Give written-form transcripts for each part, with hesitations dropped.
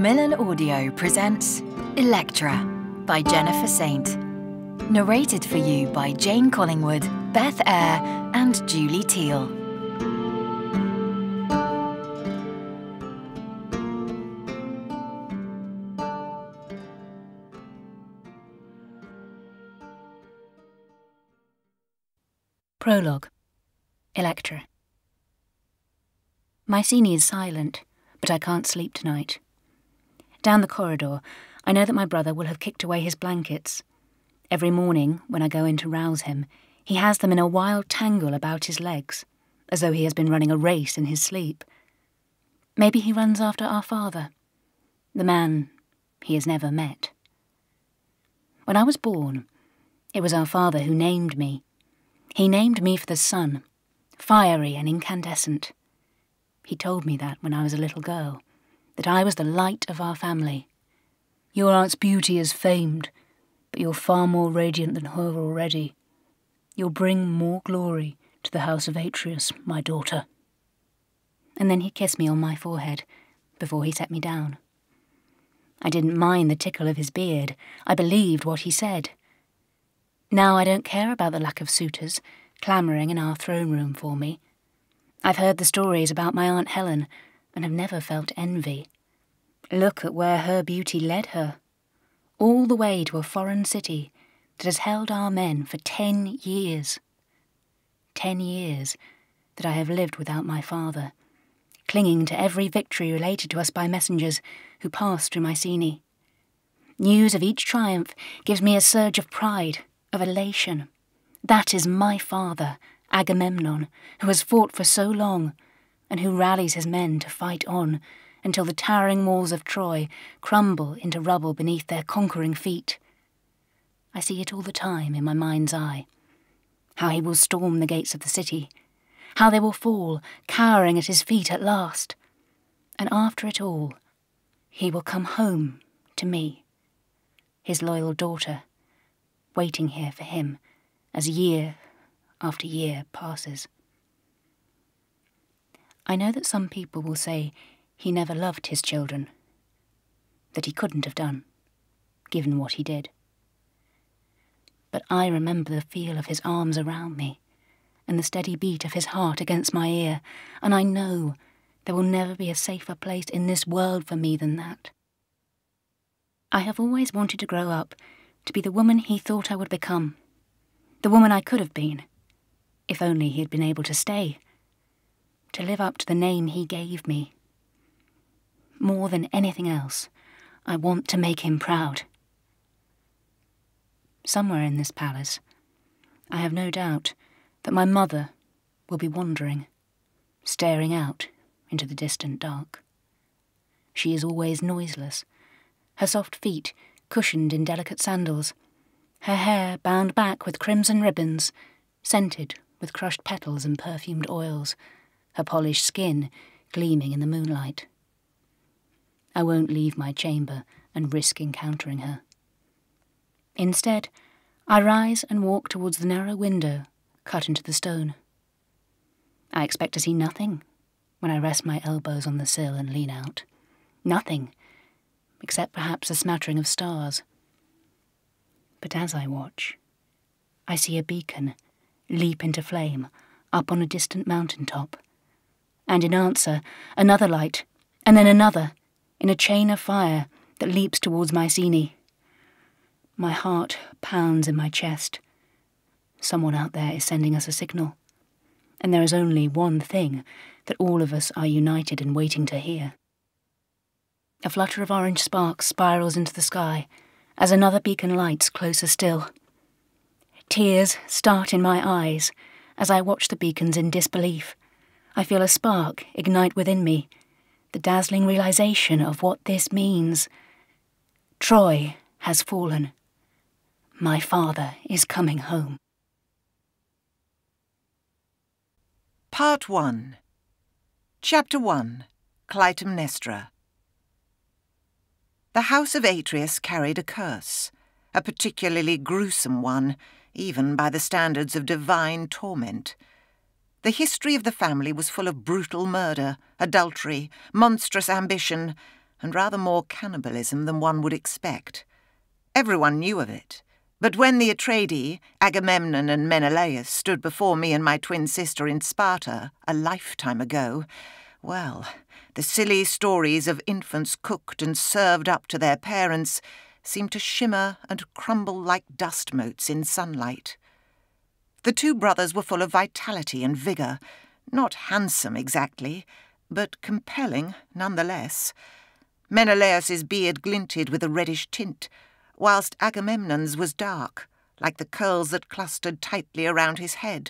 Macmillan Audio presents Elektra by Jennifer Saint. Narrated for you by Jane Collingwood, Beth, Eyre and Julie Teal. Prologue. Elektra. Mycenae is silent, but I can't sleep tonight. Down the corridor, I know that my brother will have kicked away his blankets. Every morning, when I go in to rouse him, he has them in a wild tangle about his legs, as though he has been running a race in his sleep. Maybe he runs after our father, the man he has never met. When I was born, it was our father who named me. He named me for the sun, fiery and incandescent. He told me that when I was a little girl, that I was the light of our family. Your aunt's beauty is famed, but you're far more radiant than her already. You'll bring more glory to the House of Atreus, my daughter. And then he kissed me on my forehead before he set me down. I didn't mind the tickle of his beard. I believed what he said. Now I don't care about the lack of suitors clamouring in our throne room for me. I've heard the stories about my Aunt Helen and have never felt envy. Look at where her beauty led her. All the way to a foreign city that has held our men for 10 years. 10 years that I have lived without my father, clinging to every victory related to us by messengers who passed through Mycenae. News of each triumph gives me a surge of pride, of elation. That is my father, Agamemnon, who has fought for so long, and who rallies his men to fight on until the towering walls of Troy crumble into rubble beneath their conquering feet. I see it all the time in my mind's eye, how he will storm the gates of the city, how they will fall, cowering at his feet at last, and after it all, he will come home to me, his loyal daughter, waiting here for him as year after year passes. I know that some people will say he never loved his children, that he couldn't have done, given what he did. But I remember the feel of his arms around me and the steady beat of his heart against my ear, and I know there will never be a safer place in this world for me than that. I have always wanted to grow up to be the woman he thought I would become, the woman I could have been, if only he had been able to stay, to live up to the name he gave me. More than anything else, I want to make him proud. Somewhere in this palace, I have no doubt that my mother will be wandering, staring out into the distant dark. She is always noiseless, her soft feet cushioned in delicate sandals, her hair bound back with crimson ribbons, scented with crushed petals and perfumed oils, her polished skin gleaming in the moonlight. I won't leave my chamber and risk encountering her. Instead, I rise and walk towards the narrow window cut into the stone. I expect to see nothing when I rest my elbows on the sill and lean out. Nothing, except perhaps a smattering of stars. But as I watch, I see a beacon leap into flame up on a distant mountain top, and in answer, another light, and then another, in a chain of fire that leaps towards Mycenae. My heart pounds in my chest. Someone out there is sending us a signal, and there is only one thing that all of us are united in waiting to hear. A flutter of orange sparks spirals into the sky as another beacon lights closer still. Tears start in my eyes as I watch the beacons in disbelief. I feel a spark ignite within me, the dazzling realization of what this means. Troy has fallen. My father is coming home. Part 1. Chapter 1. Clytemnestra. The House of Atreus carried a curse, a particularly gruesome one, even by the standards of divine torment. The history of the family was full of brutal murder, adultery, monstrous ambition, and rather more cannibalism than one would expect. Everyone knew of it, but when the Atreidae, Agamemnon and Menelaus, stood before me and my twin sister in Sparta a lifetime ago, well, the silly stories of infants cooked and served up to their parents seemed to shimmer and crumble like dust motes in sunlight. The two brothers were full of vitality and vigour, not handsome exactly, but compelling nonetheless. Menelaus's beard glinted with a reddish tint, whilst Agamemnon's was dark, like the curls that clustered tightly around his head.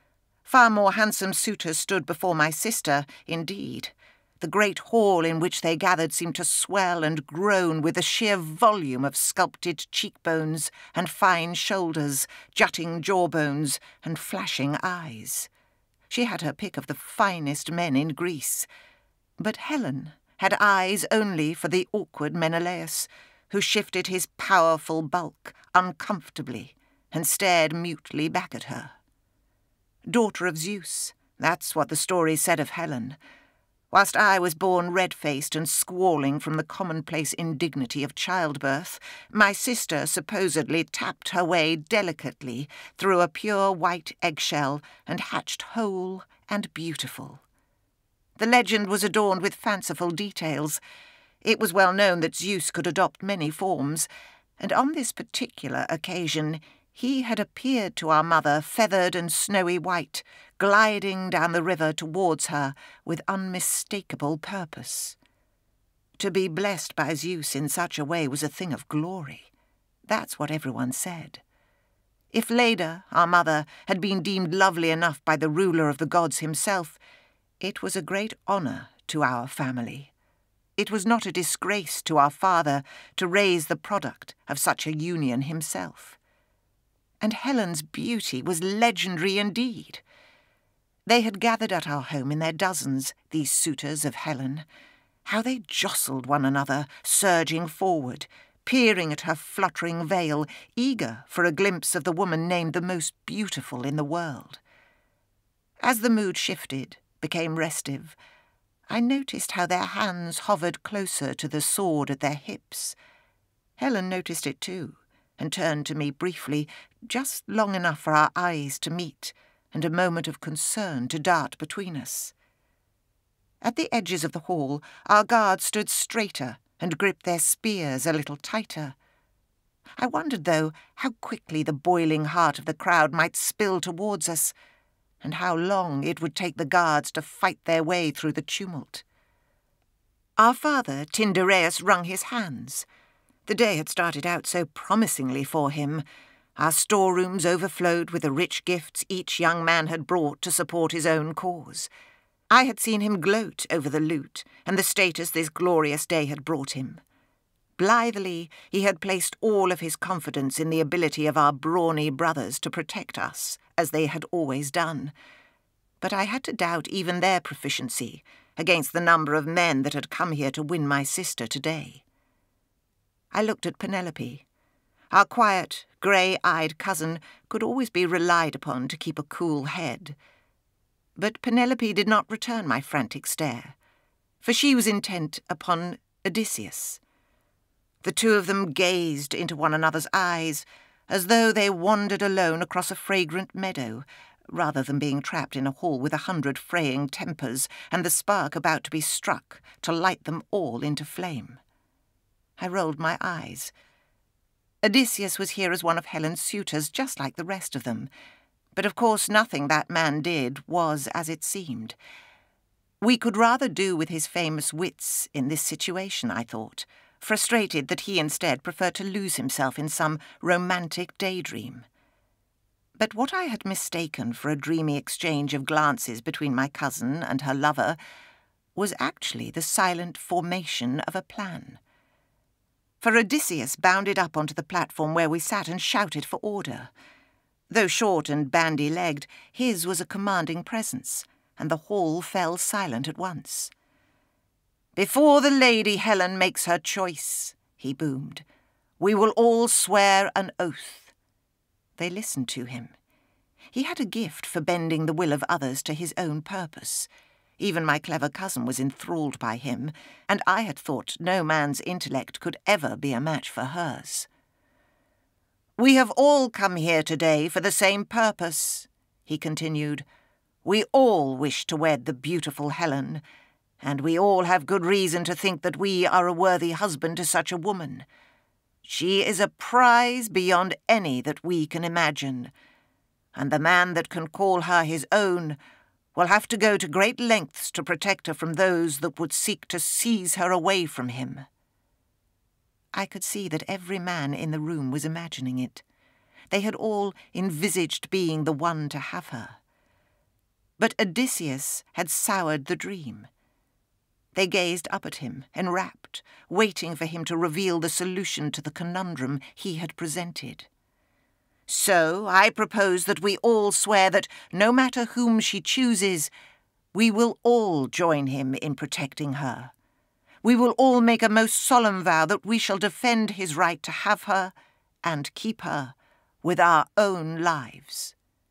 Far more handsome suitors stood before my sister, indeed. The great hall in which they gathered seemed to swell and groan with the sheer volume of sculpted cheekbones and fine shoulders, jutting jawbones and flashing eyes. She had her pick of the finest men in Greece. But Helen had eyes only for the awkward Menelaus, who shifted his powerful bulk uncomfortably and stared mutely back at her. Daughter of Zeus, that's what the story said of Helen. Whilst I was born red-faced and squalling from the commonplace indignity of childbirth, my sister supposedly tapped her way delicately through a pure white eggshell and hatched whole and beautiful. The legend was adorned with fanciful details. It was well known that Zeus could adopt many forms, and on this particular occasion he had appeared to our mother feathered and snowy white, gliding down the river towards her with unmistakable purpose. To be blessed by Zeus in such a way was a thing of glory. That's what everyone said. If Leda, our mother, had been deemed lovely enough by the ruler of the gods himself, it was a great honour to our family. It was not a disgrace to our father to raise the product of such a union himself. And Helen's beauty was legendary indeed. They had gathered at our home in their dozens, these suitors of Helen. How they jostled one another, surging forward, peering at her fluttering veil, eager for a glimpse of the woman named the most beautiful in the world. As the mood shifted, became restive, I noticed how their hands hovered closer to the sword at their hips. Helen noticed it too, and turned to me briefly, just long enough for our eyes to meet, and a moment of concern to dart between us. At the edges of the hall, our guards stood straighter and gripped their spears a little tighter. I wondered, though, how quickly the boiling heart of the crowd might spill towards us, and how long it would take the guards to fight their way through the tumult. Our father, Tyndareus, wrung his hands. The day had started out so promisingly for him. Our storerooms overflowed with the rich gifts each young man had brought to support his own cause. I had seen him gloat over the loot and the status this glorious day had brought him. Blithely, he had placed all of his confidence in the ability of our brawny brothers to protect us, as they had always done. But I had to doubt even their proficiency against the number of men that had come here to win my sister today. I looked at Penelope. Our quiet, grey-eyed cousin could always be relied upon to keep a cool head. But Penelope did not return my frantic stare, for she was intent upon Odysseus. The two of them gazed into one another's eyes, as though they wandered alone across a fragrant meadow, rather than being trapped in a hall with 100 fraying tempers and the spark about to be struck to light them all into flame. I rolled my eyes. Odysseus was here as one of Helen's suitors, just like the rest of them. But of course nothing that man did was as it seemed. We could rather do with his famous wits in this situation, I thought, frustrated that he instead preferred to lose himself in some romantic daydream. But what I had mistaken for a dreamy exchange of glances between my cousin and her lover was actually the silent formation of a plan. For Odysseus bounded up onto the platform where we sat and shouted for order. Though short and bandy-legged, his was a commanding presence, and the hall fell silent at once. "Before the Lady Helen makes her choice," he boomed, "we will all swear an oath." They listened to him. He had a gift for bending the will of others to his own purpose. Even my clever cousin was enthralled by him, and I had thought no man's intellect could ever be a match for hers. "We have all come here today for the same purpose," he continued. "We all wish to wed the beautiful Helen, and we all have good reason to think that we are a worthy husband to such a woman. She is a prize beyond any that we can imagine, and the man that can call her his own will have to go to great lengths to protect her from those that would seek to seize her away from him." I could see that every man in the room was imagining it. They had all envisaged being the one to have her. But Odysseus had soured the dream. They gazed up at him, enrapt, waiting for him to reveal the solution to the conundrum he had presented. "So I propose that we all swear that, no matter whom she chooses, we will all join him in protecting her. We will all make a most solemn vow that we shall defend his right to have her and keep her with our own lives."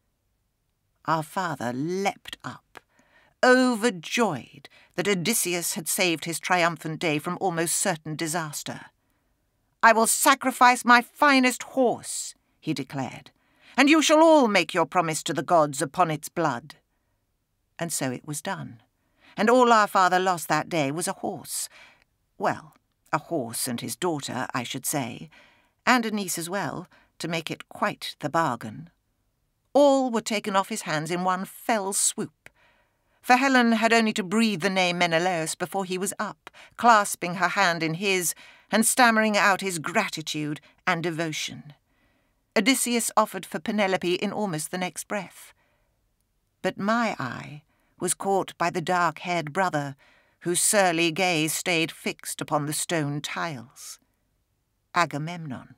Our father leapt up, overjoyed that Odysseus had saved his triumphant day from almost certain disaster. "I will sacrifice my finest horse," he declared, "and you shall all make your promise to the gods upon its blood." And so it was done, and all our father lost that day was a horse. Well, a horse and his daughter, I should say, and a niece as well, to make it quite the bargain. All were taken off his hands in one fell swoop, for Helen had only to breathe the name Menelaus before he was up, clasping her hand in his and stammering out his gratitude and devotion. Odysseus offered for Penelope in almost the next breath. But my eye was caught by the dark-haired brother, whose surly gaze stayed fixed upon the stone tiles. Agamemnon.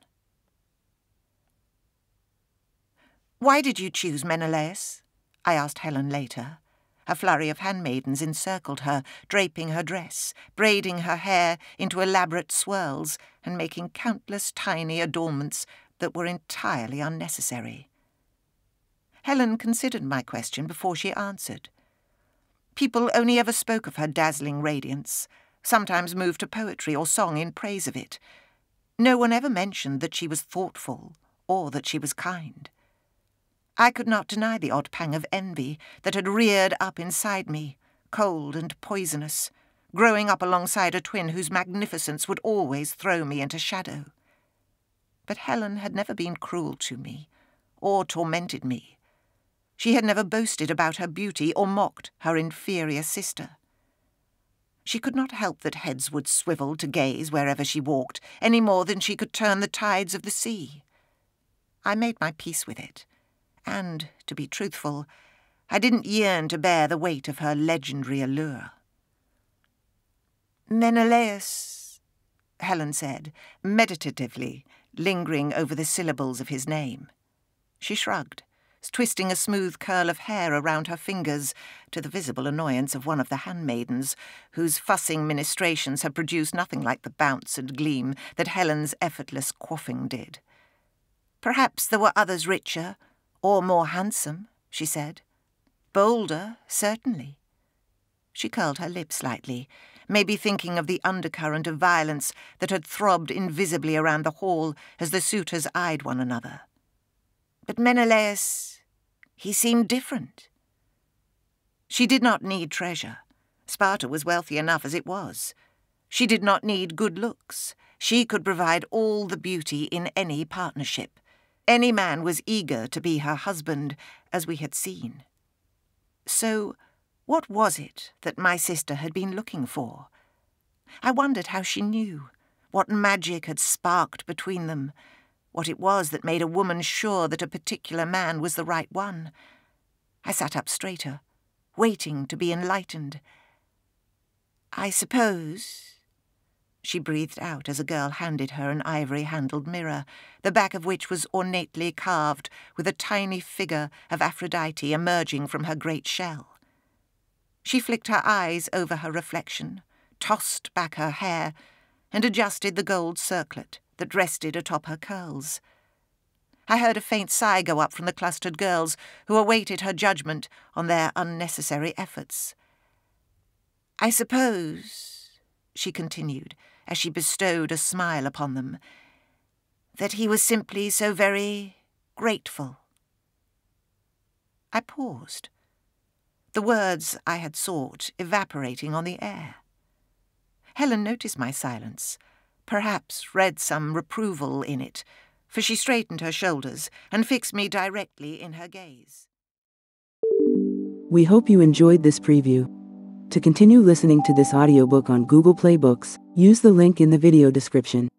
"Why did you choose Menelaus?" I asked Helen later. A flurry of handmaidens encircled her, draping her dress, braiding her hair into elaborate swirls, and making countless tiny adornments that were entirely unnecessary. Helen considered my question before she answered. People only ever spoke of her dazzling radiance, sometimes moved to poetry or song in praise of it. No one ever mentioned that she was thoughtful or that she was kind. I could not deny the odd pang of envy that had reared up inside me, cold and poisonous, growing up alongside a twin whose magnificence would always throw me into shadow. But Helen had never been cruel to me, or tormented me. She had never boasted about her beauty or mocked her inferior sister. She could not help that heads would swivel to gaze wherever she walked, any more than she could turn the tides of the sea. I made my peace with it, and, to be truthful, I didn't yearn to bear the weight of her legendary allure. "Menelaus," Helen said, meditatively, lingering over the syllables of his name. She shrugged, twisting a smooth curl of hair around her fingers, to the visible annoyance of one of the handmaidens, whose fussing ministrations had produced nothing like the bounce and gleam that Helen's effortless quaffing did. "Perhaps there were others richer, or more handsome," she said. "Bolder, certainly." She curled her lip slightly, maybe thinking of the undercurrent of violence that had throbbed invisibly around the hall as the suitors eyed one another. "But Menelaus, he seemed different." She did not need treasure. Sparta was wealthy enough as it was. She did not need good looks. She could provide all the beauty in any partnership. Any man was eager to be her husband, as we had seen. So, what was it that my sister had been looking for? I wondered how she knew, what magic had sparked between them, what it was that made a woman sure that a particular man was the right one. I sat up straighter, waiting to be enlightened. "I suppose," she breathed out as a girl handed her an ivory-handled mirror, the back of which was ornately carved with a tiny figure of Aphrodite emerging from her great shell. She flicked her eyes over her reflection, tossed back her hair, and adjusted the gold circlet that rested atop her curls. I heard a faint sigh go up from the clustered girls who awaited her judgment on their unnecessary efforts. I suppose, she continued, as she bestowed a smile upon them, that he was simply so very grateful. I paused, the words I had sought evaporating on the air. Helen noticed my silence, perhaps read some reproval in it, for she straightened her shoulders and fixed me directly in her gaze. We hope you enjoyed this preview. To continue listening to this audiobook on Google Play Books, use the link in the video description.